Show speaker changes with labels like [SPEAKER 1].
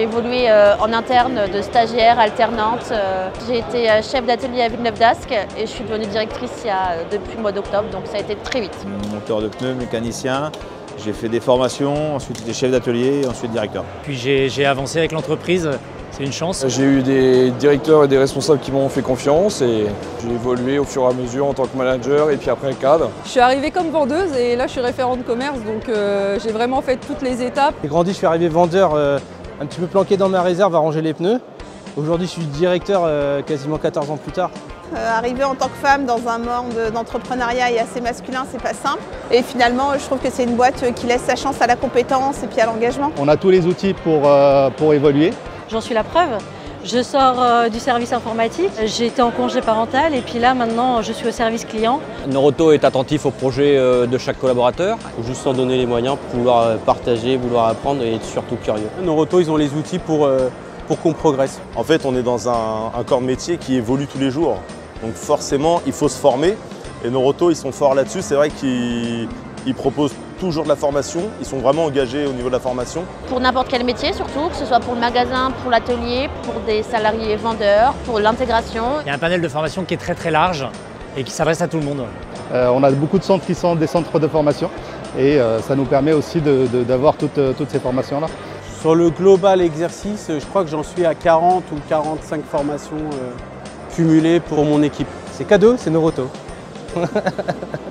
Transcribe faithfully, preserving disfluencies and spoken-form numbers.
[SPEAKER 1] évolué euh, en interne de stagiaire, alternante. Euh, j'ai été euh, chef d'atelier à Villeneuve-d'Ascq et je suis devenue directrice il y a, euh, depuis le mois d'octobre, donc ça a été très vite.
[SPEAKER 2] Monteur de pneus, mécanicien, j'ai fait des formations, ensuite j'étais chef d'atelier et ensuite directeur.
[SPEAKER 3] Puis j'ai avancé avec l'entreprise. C'est une chance.
[SPEAKER 4] J'ai eu des directeurs et des responsables qui m'ont fait confiance et j'ai évolué au fur et à mesure en tant que manager et puis après cadre.
[SPEAKER 5] Je suis arrivée comme vendeuse et là je suis référente commerce, donc euh, j'ai vraiment fait toutes les étapes.
[SPEAKER 6] J'ai grandi, je suis arrivé vendeur euh, un petit peu planqué dans ma réserve à ranger les pneus. Aujourd'hui je suis directeur euh, quasiment quatorze ans plus tard.
[SPEAKER 7] Euh, arriver en tant que femme dans un monde d'entrepreneuriat et assez masculin, c'est pas simple. Et finalement, je trouve que c'est une boîte qui laisse sa chance à la compétence et puis à l'engagement.
[SPEAKER 8] On a tous les outils pour, euh, pour évoluer.
[SPEAKER 9] J'en suis la preuve. Je sors euh, du service informatique, j'ai été en congé parental et puis là maintenant je suis au service client.
[SPEAKER 10] Norauto est attentif au projet euh, de chaque collaborateur. Il faut juste s'en donner les moyens pour vouloir partager, vouloir apprendre et être surtout curieux.
[SPEAKER 11] Norauto, ils ont les outils pour, euh, pour qu'on progresse.
[SPEAKER 12] En fait, on est dans un, un corps de métier qui évolue tous les jours. Donc forcément, il faut se former. Et Norauto, ils sont forts là-dessus. C'est vrai qu'ils ils proposent toujours de la formation. Ils sont vraiment engagés au niveau de la formation.
[SPEAKER 1] Pour n'importe quel métier surtout, que ce soit pour le magasin, pour l'atelier, pour des salariés vendeurs, pour l'intégration.
[SPEAKER 3] Il y a un panel de formation qui est très très large et qui s'adresse à tout le monde.
[SPEAKER 8] Euh, on a beaucoup de centres qui sont des centres de formation et euh, ça nous permet aussi d'avoir toutes, toutes ces formations-là.
[SPEAKER 11] Sur le global exercice, je crois que j'en suis à quarante ou quarante-cinq formations euh, cumulées pour mon équipe.
[SPEAKER 6] C'est cadeau, c'est Norauto.